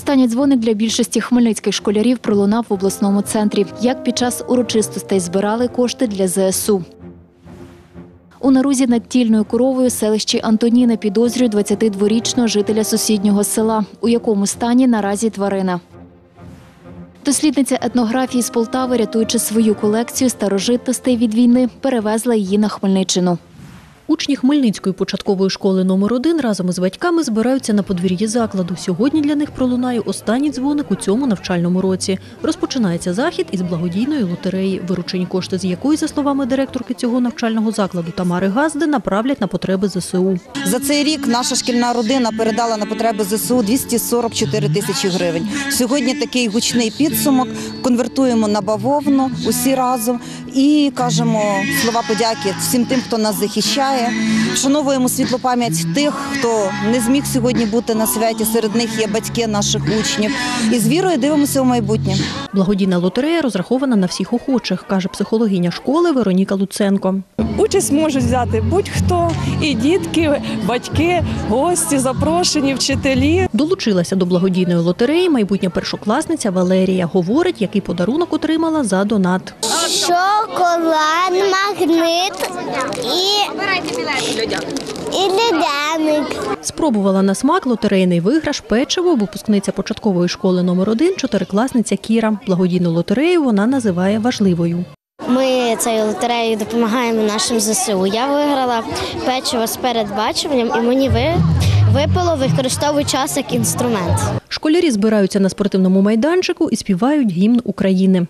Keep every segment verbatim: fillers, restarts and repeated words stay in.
Останній дзвоник для більшості хмельницьких школярів пролунав в обласному центрі, як під час урочистостей збирали кошти для зе ес у. У нарузі над Тільною коровою селищі Антоніна підозрюють двадцятидворічного жителя сусіднього села, у якому стані наразі тварина. Дослідниця етнографії з Полтави, рятуючи свою колекцію старожитностей від війни, перевезла її на Хмельниччину. Учні Хмельницької початкової школи номер один разом із батьками збираються на подвір'ї закладу. Сьогодні для них пролунає останній дзвоник у цьому навчальному році. Розпочинається захід із благодійної лотереї, виручені кошти з якої, за словами директорки цього навчального закладу Тамари Газди, направлять на потреби зе ес у. За цей рік наша шкільна родина передала на потреби зе ес у двісті сорок чотири тисячі гривень. Сьогодні такий гучний підсумок, конвертуємо на бавовну усі разом і кажемо слова подяки всім тим, хто нас захищає. Вшановуємо світлу пам'ять тих, хто не зміг сьогодні бути на святі. Серед них є батьки наших учнів. І з вірою дивимося у майбутнє. Благодійна лотерея розрахована на всіх охочих, каже психологиня школи Вероніка Луценко. Участь можуть взяти будь-хто – і дітки, батьки, гості, запрошені, вчителі. Долучилася до благодійної лотереї майбутня першокласниця Валерія. Говорить, який подарунок отримала за донат. Шоколад, магнит і, і ледяник. Спробувала на смак лотерейний виграш печиво випускниця початкової школи номер один, чотирикласниця Кіра. Благодійну лотерею вона називає важливою. Ми цією лотереєю допомагаємо нашим зе ес у. Я виграла печиво з передбачуванням і мені випало використовую час як інструмент. Школярі збираються на спортивному майданчику і співають гімн України.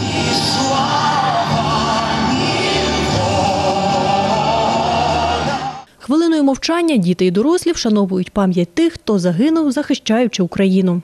Хвилиною мовчання діти і дорослі вшановують пам'ять тих, хто загинув, захищаючи Україну.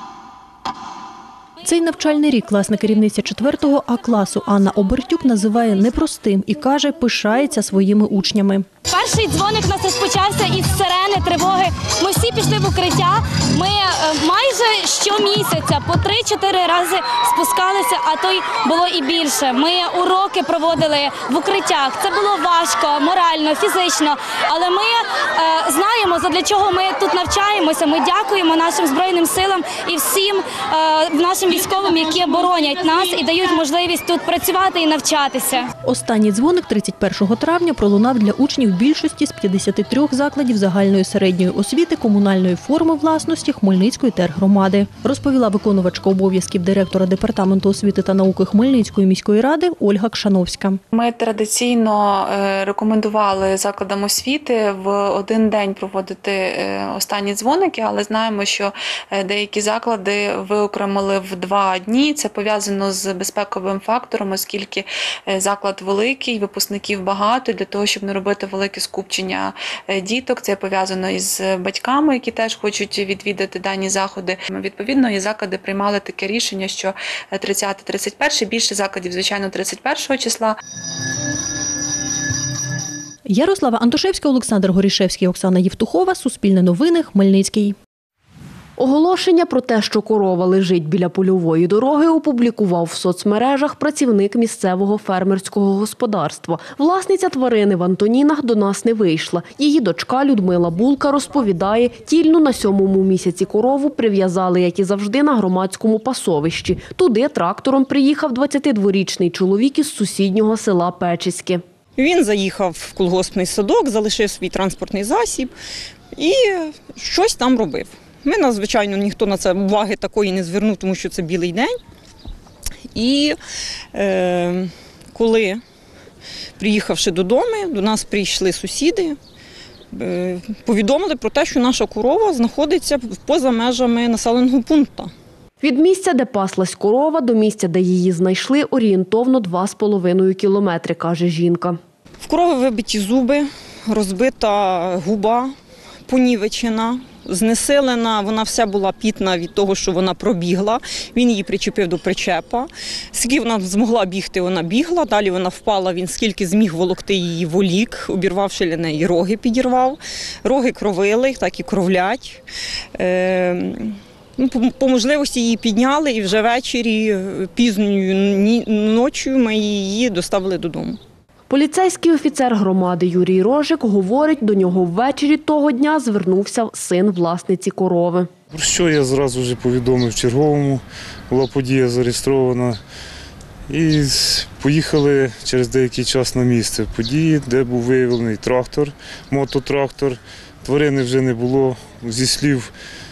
Цей навчальний рік класна керівниця четвертого А класу Анна Обертюк називає непростим і каже, пишається своїми учнями. Перший дзвоник у нас розпочався із сирени, тривоги. Ми всі пішли в укриття. Ми майже щомісяця по три-чотири рази спускалися, а то й було і більше. Ми уроки проводили в укриттях. Це було важко, морально, фізично. Але ми е, знаємо, задля чого ми тут навчаємося. Ми дякуємо нашим Збройним силам і всім е, нашим військовим, які боронять нас і дають можливість тут працювати і навчатися. Останній дзвоник тридцять першого травня пролунав для учнів більшості з п'ятдесяти трьох закладів загальної середньої освіти комунальної форми власності Хмельницької тергромади, розповіла виконувачка обов'язків директора департаменту освіти та науки Хмельницької міської ради Ольга Кшановська. Ми традиційно рекомендували закладам освіти в один день проводити останні дзвоники, але знаємо, що деякі заклади виокремили в два дні. Це пов'язано з безпековим фактором, оскільки заклад великий, випускників багато, для того, щоб не робити велике скупчення діток. Це пов'язано із батьками, які теж хочуть відвідати дані заходи. Відповідно, і заклади приймали таке рішення, що тридцяте-тридцять перше, більше закладів, звичайно, тридцять першого числа. Ярослава Антошевська, Олександр Горішевський, Оксана Євтухова. Суспільне новини, Хмельницький. Оголошення про те, що корова лежить біля польової дороги, опублікував в соцмережах працівник місцевого фермерського господарства. Власниця тварини в Антонінах до нас не вийшла. Її дочка Людмила Булка розповідає, тільну на сьомому місяці корову прив'язали, як і завжди, на громадському пасовищі. Туди трактором приїхав двадцятидворічний чоловік із сусіднього села Печиське. Він заїхав в колгоспний садок, залишив свій транспортний засіб і щось там робив. Ми, звичайно, ніхто на це уваги такої не звернув, тому що це білий день. І е, коли, приїхавши додому, до нас прийшли сусіди, е, повідомили про те, що наша корова знаходиться поза межами населеного пункту. Від місця, де паслась корова, до місця, де її знайшли, орієнтовно два з половиною кілометри, каже жінка. В корови вибиті зуби, розбита губа, понівечена, знесилена, вона вся була пітна від того, що вона пробігла. Він її причепив до причепа. Скільки вона змогла бігти, вона бігла. Далі вона впала, він скільки зміг волокти її волік, обірвавши для неї роги, підірвав. Роги кровили, так і кровлять. Е По можливості її підняли і вже ввечері, пізньою ночі ми її доставили додому. Поліцейський офіцер громади Юрій Рожик говорить, до нього ввечері того дня звернувся син власниці корови. Про що я зразу вже повідомив черговому, була подія зареєстрована. І поїхали через деякий час на місце події, де був виявлений трактор, мототрактор. Тварини вже не було. Зі слів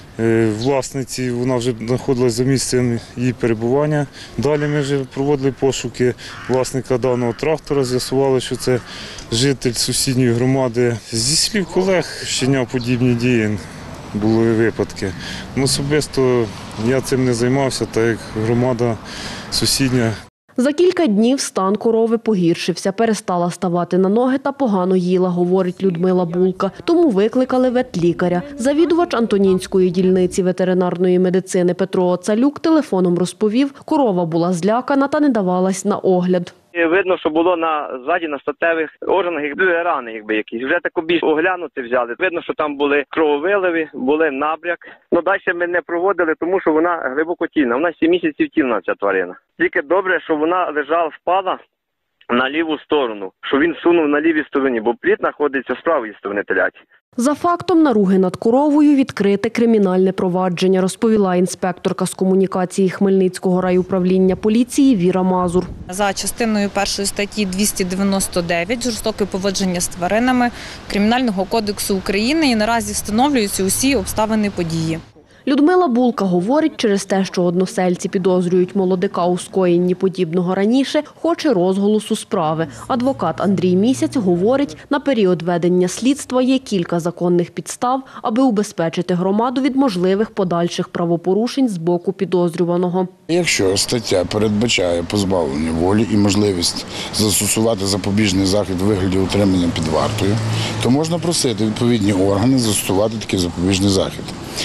власниці, вона вже знаходилася за місцем її перебування. Далі ми вже проводили пошуки власника даного трактора, з'ясували, що це житель сусідньої громади. Зі слів колег вчиняв подібні дії, були випадки. Особисто я цим не займався, так як громада сусідня. За кілька днів стан корови погіршився, перестала ставати на ноги та погано їла, говорить Людмила Булка. Тому викликали ветлікаря. Завідувач Антонінської дільниці ветеринарної медицини Петро Оцалюк телефоном розповів, корова була злякана та не давалась на огляд. Видно, що було на ззаді, на статевих органах, якби рани, якби якісь. Вже тако більш оглянути взяли. Видно, що там були крововиливи, були набряк. Ну далі ми не проводили, тому що вона глибокотільна. Вона сім місяців тільна, ця тварина. Тільки добре, що вона лежала, впала на ліву сторону, що він сунув на лівій стороні, бо плід знаходиться з правої сторони теляті. За фактом наруги над коровою відкрите кримінальне провадження, розповіла інспекторка з комунікації Хмельницького райуправління поліції Віра Мазур. За частиною першої статті двісті дев'яносто дев'ять «Жорстоке поводження з тваринами» Кримінального кодексу України і наразі встановлюються усі обставини події. Людмила Булка говорить, через те, що односельці підозрюють молодика у скоєнні подібного раніше, хоче розголосу справи. Адвокат Андрій Місяць говорить, на період ведення слідства є кілька законних підстав, аби убезпечити громаду від можливих подальших правопорушень з боку підозрюваного. Якщо стаття передбачає позбавлення волі і можливість застосувати запобіжний захід у вигляді утримання під вартою, то можна просити відповідні органи застосувати такий запобіжний захід.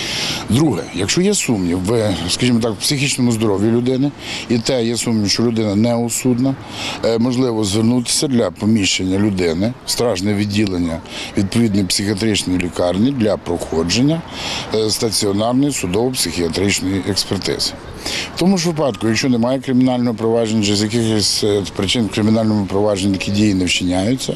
Друге, якщо є сумнів в, скажімо так, психічному здоров'ї людини, і те є сумнів, що людина неосудна, можливо звернутися для поміщення людини в стражне відділення відповідної психіатричної лікарні для проходження стаціонарної судово-психіатричної експертизи. В тому ж випадку, якщо немає кримінального провадження, чи з якихось причин в кримінальному провадженні такі дії не вчиняються,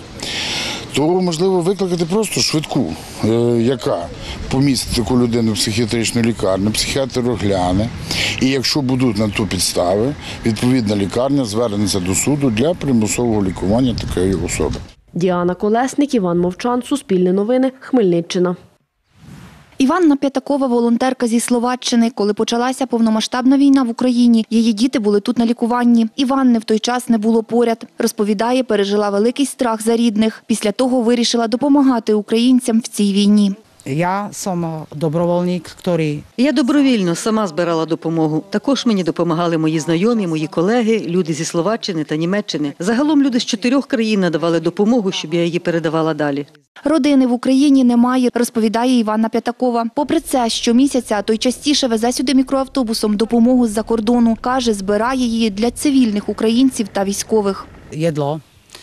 то можливо викликати просто швидку, яка помістить таку людину в психіатричну лікарню, психіатр огляне, і якщо будуть на то підстави, відповідна лікарня звернеться до суду для примусового лікування такої особи. Діана Колесник, Іван Мовчан, Суспільне новини, Хмельниччина. Іванна П'ятакова – волонтерка зі Словаччини. Коли почалася повномасштабна війна в Україні, її діти були тут на лікуванні. Іванни в той час не було поряд. Розповідає, пережила великий страх за рідних. Після того вирішила допомагати українцям в цій війні. Я сам добровольник, який... Я добровільно сама збирала допомогу. Також мені допомагали мої знайомі, мої колеги, люди зі Словаччини та Німеччини. Загалом люди з чотирьох країн надавали допомогу, щоб я її передавала далі. Родини в Україні немає, розповідає Іванна П'ятакова. Попри це, щомісяця, а то й частіше везе сюди мікроавтобусом допомогу з-за кордону. Каже, збирає її для цивільних українців та військових. Єдло.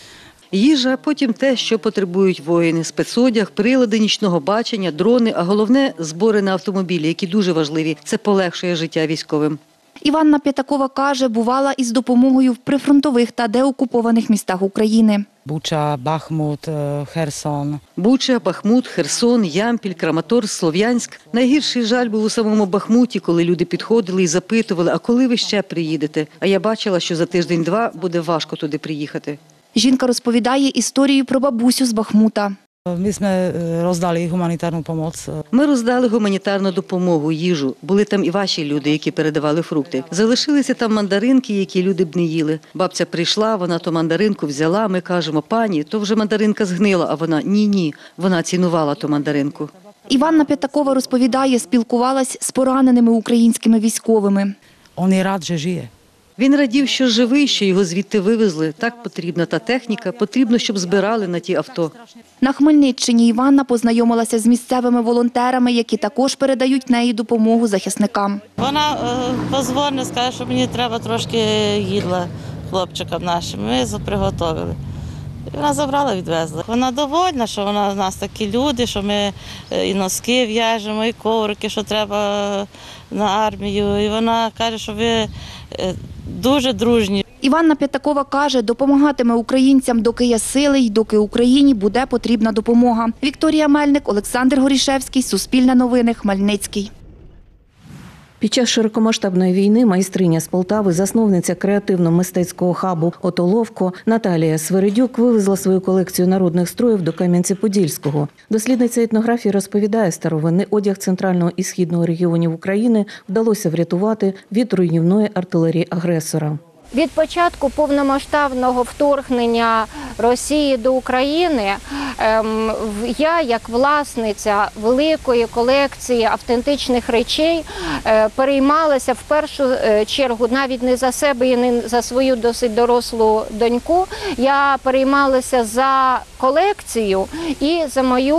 Їжа, потім те, що потребують воїни. Спецодяг, прилади нічного бачення, дрони, а головне – збори на автомобілі, які дуже важливі. Це полегшує життя військовим. Іванна П'ятакова каже, бувала із допомогою в прифронтових та деокупованих містах України. Буча, Бахмут, Херсон. Буча, Бахмут, Херсон, Ямпіль, Краматорськ, Слов'янськ. Найгірший жаль був у самому Бахмуті, коли люди підходили і запитували, а коли ви ще приїдете? А я бачила, що за тиждень-два буде важко туди приїхати. Жінка розповідає історію про бабусю з Бахмута. Ми роздали гуманітарну допомогу. Ми роздали гуманітарну допомогу, їжу. Були там і ваші люди, які передавали фрукти. Залишилися там мандаринки, які люди б не їли. Бабця прийшла, вона ту мандаринку взяла, ми кажемо, пані, то вже мандаринка згнила, а вона, ні-ні, вона цінувала ту мандаринку. Іванна П'ятакова розповідає, спілкувалась з пораненими українськими військовими. Він рад, що живе. Він радів, що живий, що його звідти вивезли. Так потрібна та техніка, потрібно, щоб збирали на ті авто. На Хмельниччині Іванна познайомилася з місцевими волонтерами, які також передають неї допомогу захисникам. Вона е, позвонить, скаже, що мені треба трошки їдла хлопчикам нашим. Ми приготували. І вона забрала, відвезла. Вона довольна, що вона, в нас такі люди, що ми і носки в'яжемо, і коврики, що треба на армію. І вона каже, що ви дуже дружні. Іванна П'ятакова каже, допомагатиме українцям, доки є сили й доки Україні буде потрібна допомога. Вікторія Мельник, Олександр Горішевський, Суспільне новини, Хмельницький. Під час широкомасштабної війни майстриня з Полтави, засновниця креативно-мистецького хабу «Отоловко» Наталія Свиридюк вивезла свою колекцію народних строїв до Кам'янці-Подільського. Дослідниця етнографії розповідає, старовинний одяг центрального і східного регіонів України вдалося врятувати від руйнівної артилерії агресора. Від початку повномасштабного вторгнення Росії до України я, як власниця великої колекції автентичних речей, переймалася в першу чергу навіть не за себе і не за свою досить дорослу доньку. Я переймалася за колекцію і за мою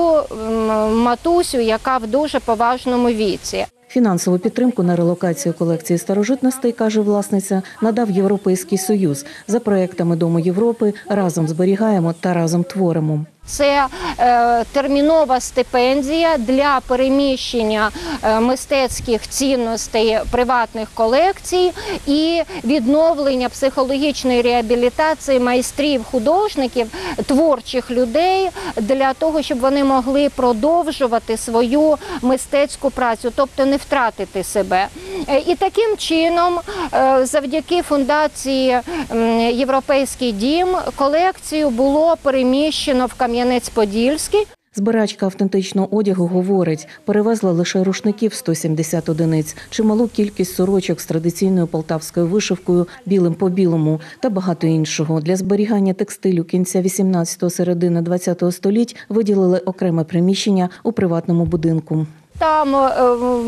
матусю, яка в дуже поважному віці. Фінансову підтримку на релокацію колекції старожитностей, каже власниця, надав Європейський Союз. За проектами Дому Європи «Разом зберігаємо та разом творимо». Це е, термінова стипендія для переміщення е, мистецьких цінностей приватних колекцій і відновлення психологічної реабілітації майстрів, художників, творчих людей для того, щоб вони могли продовжувати свою мистецьку працю, тобто не втратити себе. Е, і таким чином, е, завдяки фундації е, «Європейський дім» колекцію було переміщено в Кам'янець. Кам'янець-Подільський. Збирачка автентичного одягу говорить, перевезла лише рушників сто сімдесят одиниць, чималу кількість сорочок з традиційною полтавською вишивкою білим по білому та багато іншого. Для зберігання текстилю кінця вісімнадцятого, середини двадцятого століть виділили окреме приміщення у приватному будинку. Там е,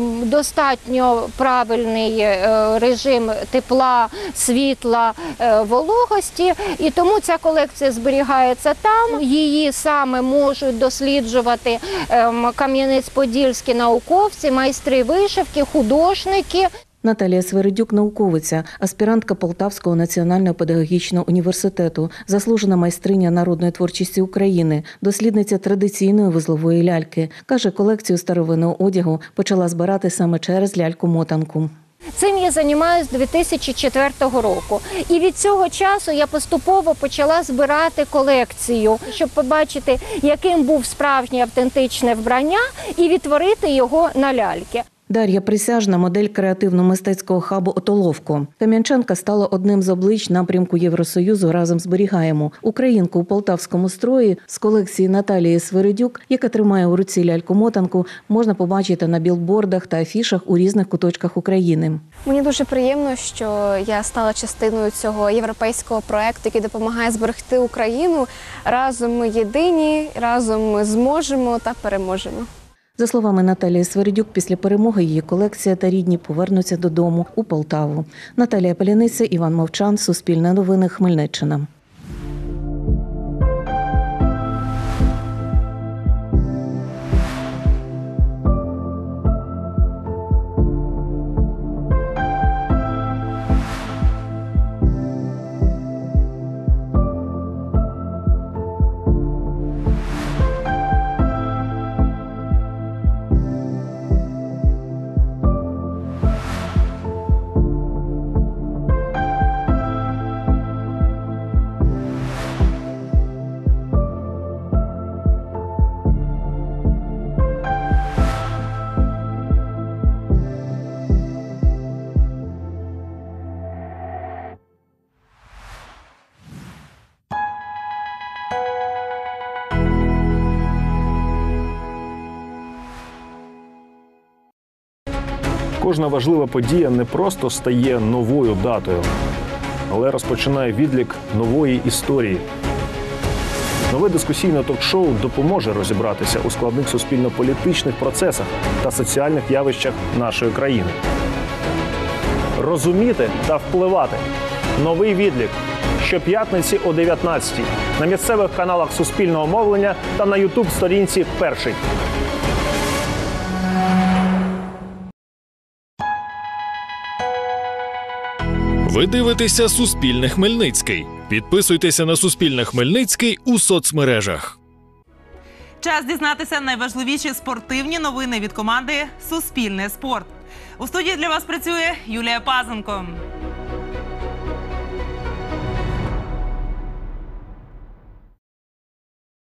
достатньо правильний е, режим тепла, світла, е, вологості, і тому ця колекція зберігається там. Її саме можуть досліджувати е, кам'янець-подільські науковці, майстри вишивки, художники. Наталія Свиридюк – науковиця, аспірантка Полтавського національного педагогічного університету, заслужена майстриня народної творчості України, дослідниця традиційної вузлової ляльки. Каже, колекцію старовинного одягу почала збирати саме через ляльку-мотанку. Цим я займаюся з дві тисячі четвертого року. І від цього часу я поступово почала збирати колекцію, щоб побачити, яким був справжнє автентичне вбрання, і відтворити його на ляльки. Дар'я Присяжна – модель креативно-мистецького хабу «Отоловко». Кам'янчанка стала одним з облич напрямку Євросоюзу «Разом зберігаємо». Українку у полтавському строї з колекції Наталії Свиридюк, яка тримає у руці ляльку-мотанку, можна побачити на білбордах та афішах у різних куточках України. Мені дуже приємно, що я стала частиною цього європейського проєкту, який допомагає зберегти Україну. Разом ми єдині, разом ми зможемо та переможемо. За словами Наталії Свиридюк, після перемоги її колекція та рідні повернуться додому у Полтаву. Наталія Паляниця, Іван Мовчан, Суспільне новини, Хмельниччина. Кожна важлива подія не просто стає новою датою, але розпочинає відлік нової історії. Нове дискусійне ток-шоу допоможе розібратися у складних суспільно-політичних процесах та соціальних явищах нашої країни. Розуміти та впливати. Новий відлік. Щоп'ятниці о дев'ятнадцятій на місцевих каналах Суспільного мовлення та на ютуб-сторінці «Перший». Ви дивитеся «Суспільне Хмельницький». Підписуйтеся на «Суспільне Хмельницький» у соцмережах. Час дізнатися найважливіші спортивні новини від команди «Суспільне спорт». У студії для вас працює Юлія Пазенко.